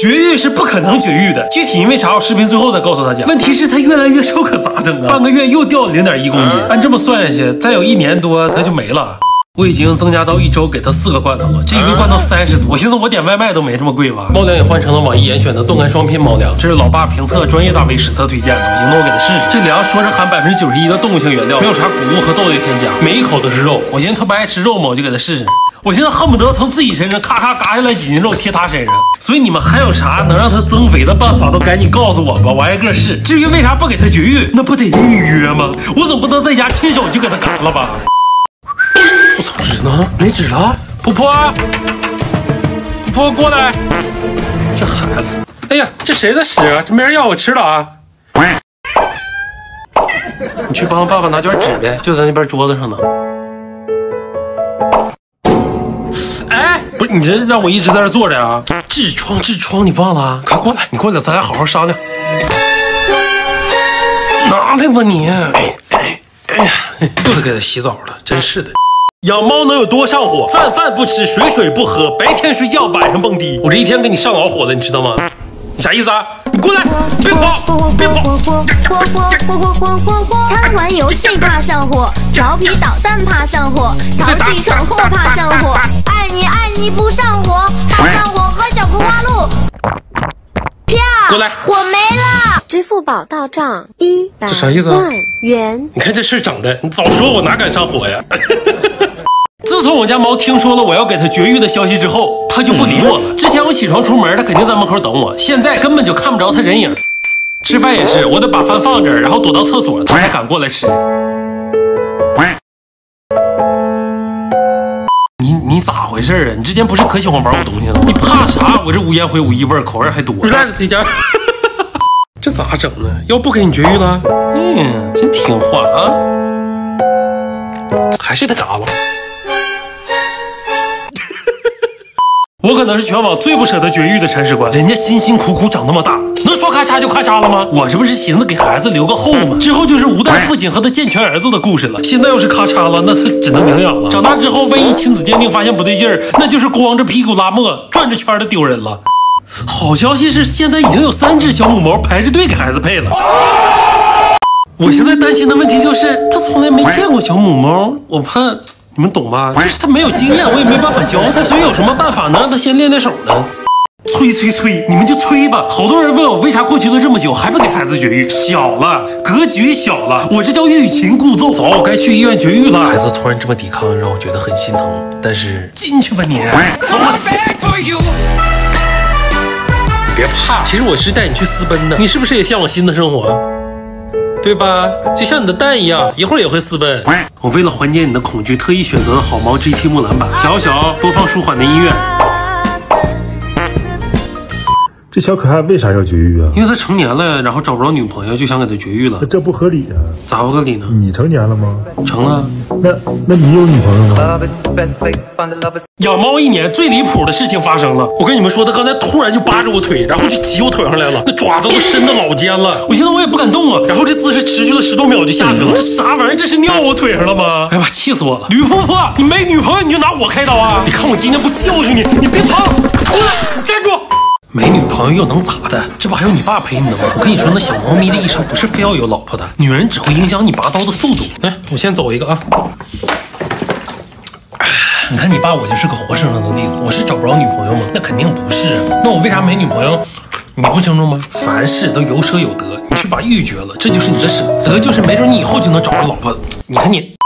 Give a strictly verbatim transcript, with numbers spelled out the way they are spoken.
绝育是不可能绝育的，具体因为啥，我视频最后再告诉大家。问题是他越来越瘦，可咋整啊？半个月又掉了零点一公斤，按这么算下去，再有一年多他就没了。我已经增加到一周给他四个罐头了，这一个罐头三十多，我寻思我点外卖都没这么贵吧。猫粮也换成了网易严选的冻干双拼猫粮，这是老爸评测专业大 V 实测推荐的，我寻思我给他试试。这粮说是含百分之九十一的动物性原料，没有啥谷物和豆类添加，每一口都是肉。我寻思他不爱吃肉嘛，我就给他试试。我现在恨不得从自己身上咔咔嘎下来几斤肉贴他身上，所以你们还有啥能让他增肥的办法都赶紧告诉我吧，我挨个试。至于为啥不给他绝育，那不得预约吗？我总不能在家亲手就给他干了吧？我操，纸呢？没纸了！婆婆，婆婆过来！这孩子，哎呀，这谁的屎啊？这没人要，我吃了啊！你去帮爸爸拿卷纸呗，就在那边桌子上呢。哎，不是你这让我一直在这坐着啊？痔疮，痔疮，你忘了？快过来，你过来，咱俩好好商量。拿来吧你！哎哎哎呀，又得给他洗澡了，真是的。养猫能有多上火？饭饭不吃，水水不喝，白天睡觉，晚上蹦迪。我这一天给你上老火了，你知道吗？你啥意思啊？你过来，别跑，别跑！ 贪玩游戏怕上火，调皮捣蛋怕上火，淘气闯祸怕上火，爱你爱你不上火，怕上火喝小葵花露。啪！ 过来， 火没了。 支付宝到账一百这啥意思啊？ 万元。 你看这事儿整的，你早说我哪敢上火呀？自从我家猫听说了我要给它绝育的消息之后，它就不理我了。之前我起床出门，它肯定在门口等我，现在根本就看不着它人影。吃饭也是，我得把饭放这儿，然后躲到厕所，它才敢过来吃。你你咋回事啊？你之前不是可喜欢玩我东西了？你怕啥？我这无烟灰无异味，口味还多。relax 一下。这咋整呢？要不给你绝育了？嗯，真听话啊。还是得嘎了。我可能是全网最不舍得绝育的铲屎官，人家辛辛苦苦长那么大，能说咔嚓就咔嚓了吗？我这不是寻思给孩子留个后吗？之后就是无代父亲和他健全儿子的故事了。现在要是咔嚓了，那他只能领养了。长大之后，万一亲子鉴定发现不对劲儿，那就是光着屁股拉磨，转着圈的丢人了。好消息是，现在已经有三只小母猫排着队给孩子配了。我现在担心的问题就是，他从来没见过小母猫，我怕。你们懂吧？就是他没有经验，我也没办法教他，所以有什么办法能让他先练练手呢？催催催，你们就催吧！好多人问我为啥过去了这么久还不给孩子绝育？小了，格局小了，我这叫欲擒故纵。走，该去医院绝育了。孩子突然这么抵抗，让我觉得很心疼。但是进去吧你，走吧。别怕，其实我是带你去私奔的。你是不是也向往新的生活？对吧？就像你的蛋一样，一会儿也会私奔。我为了缓解你的恐惧，特意选择了好猫 G T 木兰版。小小播放舒缓的音乐。 这小可爱为啥要绝育啊？ 因为他成年了，然后找不着女朋友，就想给他绝育了。 这不合理啊！ 咋不合理呢？ 你成年了吗？ 成了。 那那你有女朋友吗？ 养猫一年最离谱的事情发生了。我跟你们说，他刚才突然就扒着我腿，然后就骑我腿上来了，那爪子都伸得老尖了。我现在我也不敢动啊，然后这姿势持续了十多秒就下去了。这啥玩意儿？这是尿我腿上了吗？哎呀妈，气死我了！吕婆婆，你没女朋友你就拿我开刀啊？你看我今天不教训你，你别跑，过来，站住！没女朋友又能咋的？这不还有你爸陪你的吗？我跟你说，那小猫咪的一生不是非要有老婆的，女人只会影响你拔刀的速度。哎，我先走一个啊。你看你爸，我就是个活生生的例子。我是找不着女朋友吗？那肯定不是。那我为啥没女朋友？你不清楚吗？凡事都有舍有得，你去把玉绝了，这就是你的舍得，就是没准你以后就能找着老婆。你看你。